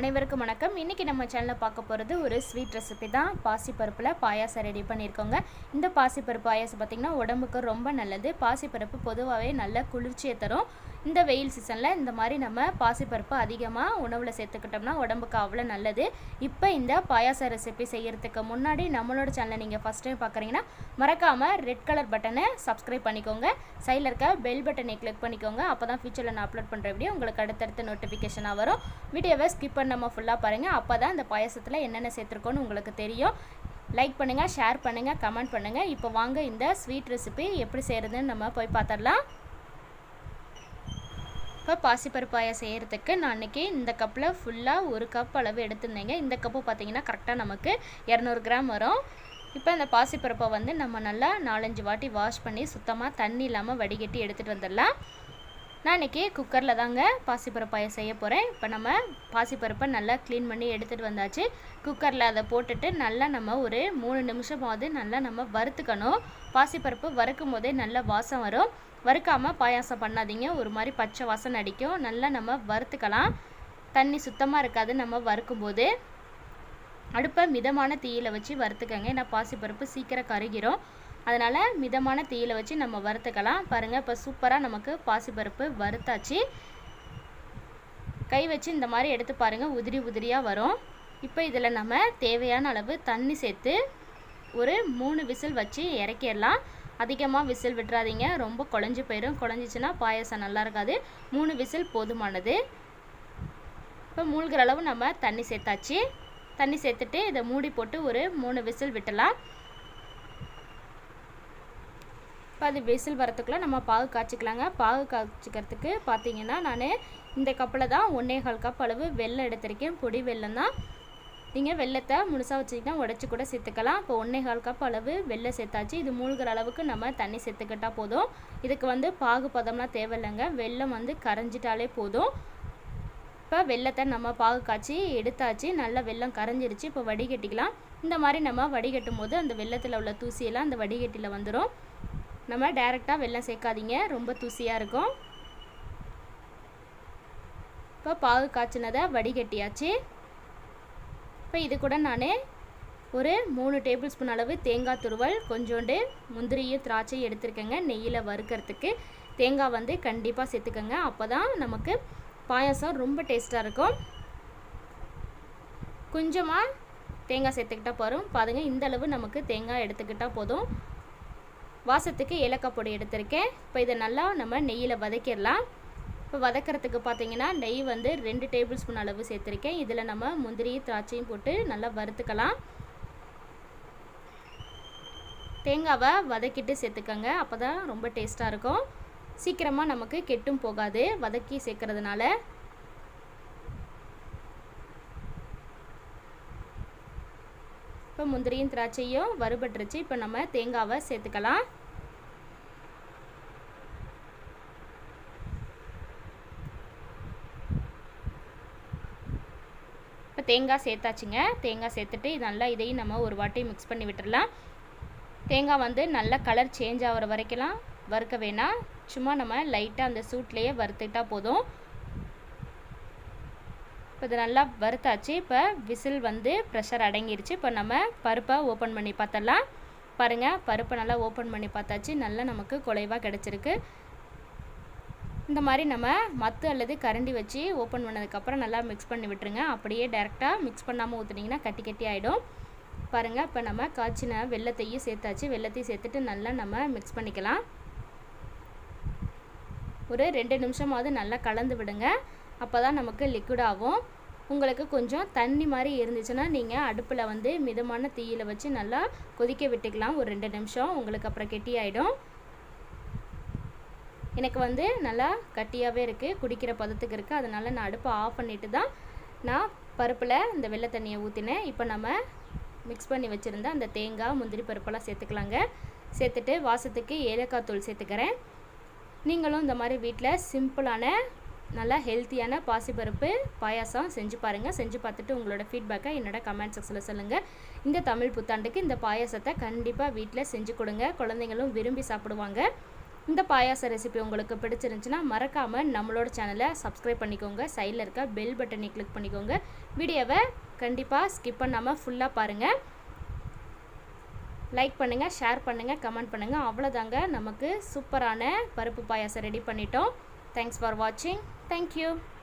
அனைவருக்கும் வணக்கம். இன்றைக்கி நம்ம சேனலில் பார்க்க போகிறது ஒரு ஸ்வீட் ரெசிபி தான். பாசிப்பருப்பில் பாயாசம் ரெடி பண்ணியிருக்கோங்க. இந்த பாசிப்பருப்பு பாயாசம் பார்த்திங்கன்னா உடம்புக்கு ரொம்ப நல்லது. பாசிப்பருப்பு பொதுவாகவே நல்ல குளிர்ச்சியை தரும். இந்த வெயில் சீசனில் இந்த மாதிரி நம்ம பாசிப்பருப்பு அதிகமாக உணவில் சேர்த்துக்கிட்டோம்னா உடம்புக்கு அவ்வளோ நல்லது. இப்போ இந்த பாயாச ரெசிபி செய்கிறதுக்கு முன்னாடி நம்மளோட சேனலை நீங்கள் ஃபஸ்ட் டைம் பார்க்குறீங்கன்னா மறக்காமல் ரெட் கலர் பட்டனை சப்ஸ்கிரைப் பண்ணிக்கோங்க. சைடில் இருக்க பெல் பட்டனை கிளிக் பண்ணிக்கோங்க. அப்போ தான் ஃபியூச்சரில் நான் அப்லோட் பண்ணுற வீடியோ உங்களுக்கு அடுத்தடுத்த நோட்டிஃபிகேஷனாக வரும். வீடியோவை ஸ்கிப் பண்ணாமல் ஃபுல்லாக பாருங்கள். அப்போ தான் இந்த பாயாசத்தில் என்னென்ன சேர்த்துருக்கோன்னு உங்களுக்கு தெரியும். லைக் பண்ணுங்கள், ஷேர் பண்ணுங்கள், கமெண்ட் பண்ணுங்கள். இப்போ வாங்க இந்த ஸ்வீட் ரெசிபி எப்படி செய்கிறதுன்னு நம்ம போய் பார்த்துடலாம். இப்போ பாசிப்பருப்பு பாயாசம் செய்கிறதுக்கு நான் இன்றைக்கி இந்த கப்பில் ஃபுல்லாக ஒரு கப் அளவு எடுத்துருந்தேங்க. இந்த கப்பு பார்த்திங்கன்னா கரெக்டாக நமக்கு 200 கிராம் வரும். இப்போ இந்த பாசிப்பருப்பை வந்து நம்ம நல்லா 4-5 வாட்டி வாஷ் பண்ணி சுத்தமாக தண்ணி இல்லாமல் வடிகட்டி எடுத்துகிட்டு வந்துடலாம். நான் இன்றைக்கி குக்கரில் தாங்க பாசிப்பருப்பு பாயாசம் செய்ய போகிறேன். இப்போ நம்ம பாசிப்பருப்பை நல்லா க்ளீன் பண்ணி எடுத்துகிட்டு வந்தாச்சு. குக்கரில் அதை போட்டுட்டு நல்லா நம்ம ஒரு 3 நிமிஷமாவது நல்லா நம்ம வறுத்துக்கணும். பாசிப்பருப்பு வறுக்கும் போதே நல்ல வாசம் வரும். வறுக்காமல் பாயாசம் பண்ணாதீங்க, ஒரு மாதிரி பச்சை வாசனை அடிக்கும். நல்லா நம்ம வறுத்துக்கலாம். தண்ணி சுத்தமாக இருக்காது நம்ம வறுக்கும்போது. அடுப்பை மிதமான தீயில் வச்சு வறுத்துக்கங்க. ஏன்னா பாசிப்பருப்பு சீக்கிரம் கருகிரும். அதனால் மிதமான தீயில் வச்சு நம்ம வறுத்துக்கலாம். பாருங்கள், இப்போ சூப்பராக நமக்கு பாசிப்பருப்பு வறுத்தாச்சு. கை வச்சு இந்த மாதிரி எடுத்து பாருங்கள், உதிரி உதிரியாக வரும். இப்போ இதில் நம்ம தேவையான அளவு தண்ணி சேர்த்து ஒரு 3 விசில் வச்சு இறக்கிடலாம். அதிகமாக விசில் விட்டுறாதீங்க, ரொம்ப குழஞ்சி போயிடும். குழஞ்சிச்சின்னா பாயாசம் நல்லா இருக்காது. 3 விசில் போதுமானது. இப்போ மூழ்கிற அளவு நம்ம தண்ணி சேர்த்தாச்சு. தண்ணி சேர்த்துட்டு இதை மூடி போட்டு ஒரு 3 விசில் விட்டலாம். இப்போ அது விசில் வரத்துக்குள்ளே நம்ம பாகு காய்ச்சிக்கலாங்க. பாகு காய்ச்சிக்கிறதுக்கு பார்த்திங்கன்னா நான் இந்த கப்பில் தான் 1.25 கப் அளவு வெல்லம் எடுத்திருக்கேன். பொடி வெல்லம் தான். நீங்கள் வெல்லத்தை முழுசாக வச்சிங்கன்னா உடச்சி கூட சேர்த்துக்கலாம். இப்போ 1.25 கப் அளவு வெல்லம் சேர்த்தாச்சு. இது மூழ்கிற அளவுக்கு நம்ம தண்ணி சேர்த்துக்கிட்டால் போதும். இதுக்கு வந்து பாகு பதம்லாம் தேவையில்லைங்க, வெல்லம் வந்து கரைஞ்சிட்டாலே போதும். இப்போ வெல்லத்தை நம்ம பாகு காய்ச்சி எடுத்தாச்சு. நல்லா வெல்லம் கரைஞ்சிருச்சு. இப்போ வடிகட்டிக்கலாம். இந்த மாதிரி நம்ம வடிகட்டும் போது அந்த வெல்லத்தில் உள்ள தூசியெல்லாம் அந்த வடிகட்டியில் வந்துடும். நம்ம டைரெக்டாக வெல்லம் சேர்க்காதீங்க, ரொம்ப தூசியாக இருக்கும். இப்போ பாகு காய்ச்சினதை வடிகட்டியாச்சு. இப்போ இது கூட நான் ஒரு 3 டேபிள் ஸ்பூன் அளவு தேங்காய் துருவல், கொஞ்சோண்டு முந்திரியும் திராட்சையும் எடுத்துருக்கேங்க. நெய்யில் வறுக்கிறதுக்கு தேங்காய் வந்து கண்டிப்பாக சேர்த்துக்கோங்க. அப்போ தான் நமக்கு பாயாசம் ரொம்ப டேஸ்ட்டாக இருக்கும். கொஞ்சமாக தேங்காய் சேர்த்துக்கிட்டால் போதும். பாருங்கள், இந்தளவு நமக்கு தேங்காய் எடுத்துக்கிட்டால் போதும். வாசத்துக்கு ஏலக்காய் பொடி எடுத்திருக்கேன். இப்போ இதை நல்லா நம்ம நெய்யில் வதக்கிடலாம். இப்போ வதக்கிறதுக்கு பார்த்திங்கன்னா நெய் வந்து 2 டேபிள் ஸ்பூன் அளவு சேர்த்துருக்கேன். இதில் நம்ம முந்திரியும் திராட்சையும் போட்டு நல்லா வறுத்துக்கலாம். தேங்காவை வதக்கிட்டு சேர்த்துக்கோங்க, அப்போ தான் ரொம்ப டேஸ்ட்டாக இருக்கும். சீக்கிரமாக நமக்கு கெட்டும் போகாது வதக்கி சேர்க்கறதுனால. இப்போ முந்திரியும் திராட்சையும் வறுபட்டுருச்சு. இப்போ நம்ம தேங்காவை சேர்த்துக்கலாம். இப்போ தேங்காய் சேர்த்தாச்சுங்க. தேங்காய் சேர்த்துட்டு நல்லா இதையும் நம்ம ஒரு வாட்டி மிக்ஸ் பண்ணி விட்டுடலாம். தேங்காய் வந்து நல்லா கலர் சேஞ்ச் ஆகிற வரைக்கும் வறுக்க வேணாம், சும்மா நம்ம லைட்டாக அந்த சூட்லேயே வறுத்துக்கிட்டால் போதும். இப்போ இது நல்லா வறுத்தாச்சு. இப்போ விசில் வந்து ப்ரெஷர் அடங்கிருச்சு. இப்போ நம்ம பருப்பை ஓப்பன் பண்ணி பார்த்தலாம். பாருங்கள், பருப்பை நல்லா ஓப்பன் பண்ணி பார்த்தாச்சு. நல்லா நமக்கு குலைவாக கிடச்சிருக்கு. இந்த மாதிரி நம்ம மத்து அல்லது கரண்டி வச்சு ஓப்பன் பண்ணதுக்கப்புறம் நல்லா மிக்ஸ் பண்ணி விட்டுருங்க. அப்படியே டைரெக்டாக மிக்ஸ் பண்ணாமல் ஊற்றுனீங்கன்னா கட்டி கட்டி ஆகிடும். பாருங்கள், இப்போ நம்ம காய்ச்சின வெல்லத்தையும் சேர்த்தாச்சு. வெல்லத்தையும் சேர்த்துட்டு நல்லா நம்ம மிக்ஸ் பண்ணிக்கலாம். ஒரு 2 நிமிஷமாவது நல்லா கலந்து விடுங்க. அப்போ தான் நமக்கு லிக்விட் ஆகும். உங்களுக்கு கொஞ்சம் தண்ணி மாதிரி இருந்துச்சுன்னா நீங்கள் அடுப்பில் வந்து மிதமான தீயில் வச்சு நல்லா கொதிக்க விட்டுக்கலாம் ஒரு 2 நிமிஷம். உங்களுக்கு அப்புறம் கெட்டி ஆகிடும். எனக்கு வந்து நல்லா கட்டியாகவே இருக்குது, குடிக்கிற பதத்துக்கு இருக்குது. அதனால் நான் அடுப்பை ஆஃப் பண்ணிவிட்டு தான் நான் பருப்பில் இந்த வெள்ளை தண்ணியை ஊற்றினேன். இப்போ நம்ம மிக்ஸ் பண்ணி வச்சுருந்த அந்த தேங்காய் முந்திரி பருப்பெல்லாம் சேர்த்துக்கலாங்க. சேர்த்துட்டு வாசத்துக்கு ஏலக்காய் தூள் சேர்த்துக்கிறேன். நீங்களும் இந்த மாதிரி வீட்டில் சிம்பிளான நல்லா ஹெல்த்தியான பாசிப்பருப்பு பாயாசம் செஞ்சு பாருங்கள். செஞ்சு பார்த்துட்டு உங்களோட ஃபீட்பேக்கை என்னோட கமெண்ட் செக்ஷனில் சொல்லுங்கள். இந்த தமிழ் புத்தாண்டுக்கு இந்த பாயாசத்தை கண்டிப்பாக வீட்டில் செஞ்சு கொடுங்க. குழந்தைங்களும் விரும்பி சாப்பிடுவாங்க. இந்த பாயாச ரெசிபி உங்களுக்கு பிடிச்சிருந்துச்சுன்னா மறக்காமல் நம்மளோட சேனலை சப்ஸ்கிரைப் பண்ணிக்கோங்க. சைடில் இருக்க பெல் பட்டனை கிளிக் பண்ணிக்கோங்க. வீடியோவை கண்டிப்பாக ஸ்கிப் பண்ணாமல் ஃபுல்லாக பாருங்கள். லைக் பண்ணுங்கள், ஷேர் பண்ணுங்கள், கமெண்ட் பண்ணுங்கள். அவ்வளோதாங்க, நமக்கு சூப்பரான பருப்பு பாயாசம் ரெடி பண்ணிட்டோம். தேங்க்ஸ் ஃபார் வாட்சிங். தேங்க்யூ.